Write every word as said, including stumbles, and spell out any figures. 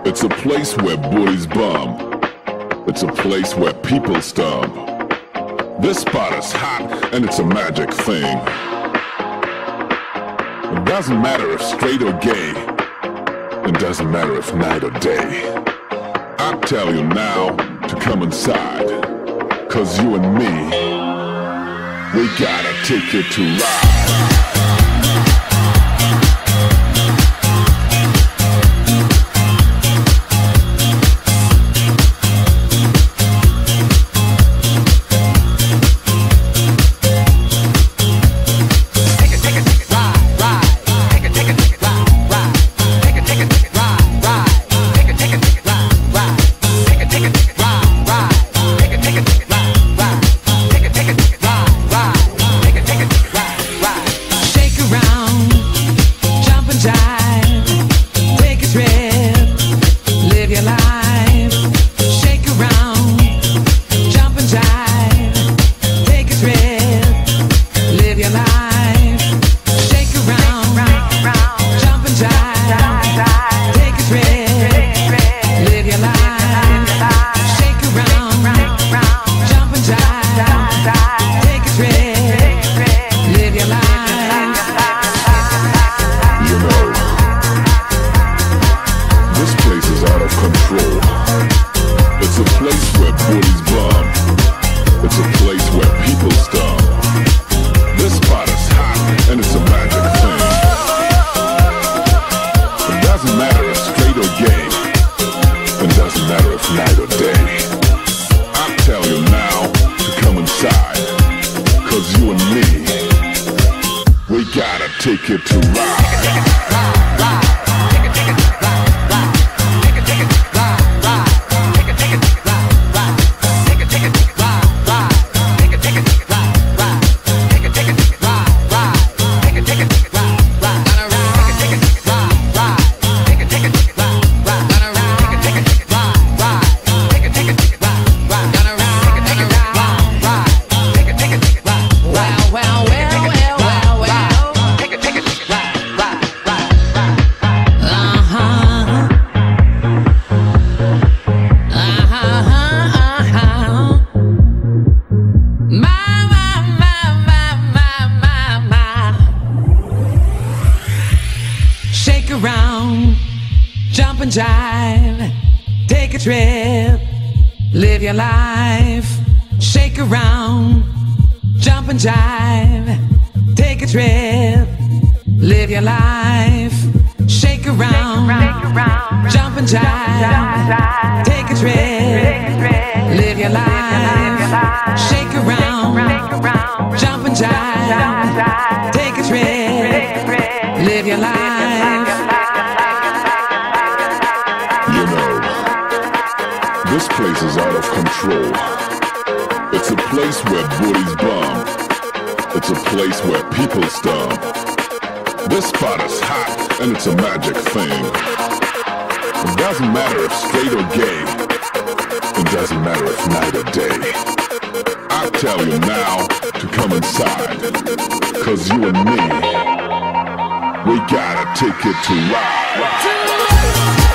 It's a place where booties bump. It's a place where people stomp. This spot is hot and it's a magic thing. It doesn't matter if straight or gay. It doesn't matter if night or day. I tell you now to come inside, 'cause you and me, we gotta take it to ride. Night or day, I tell you now to come inside, 'cause you and me, we gotta take it to ride. Around, jump and jive, take a trip, live your life. Shake around, jump and jive, take a trip, live your life. Shake around, jump and jive, take a trip, live your life. Shake around, jump and jive, take a trip, live your life. This place is out of control. It's a place where booties bump. It's a place where people stomp. This spot is hot and it's a magic thing. It doesn't matter if straight or gay. It doesn't matter if night or day. I tell you now to come inside, 'cause you and me, we gotta take it to ride.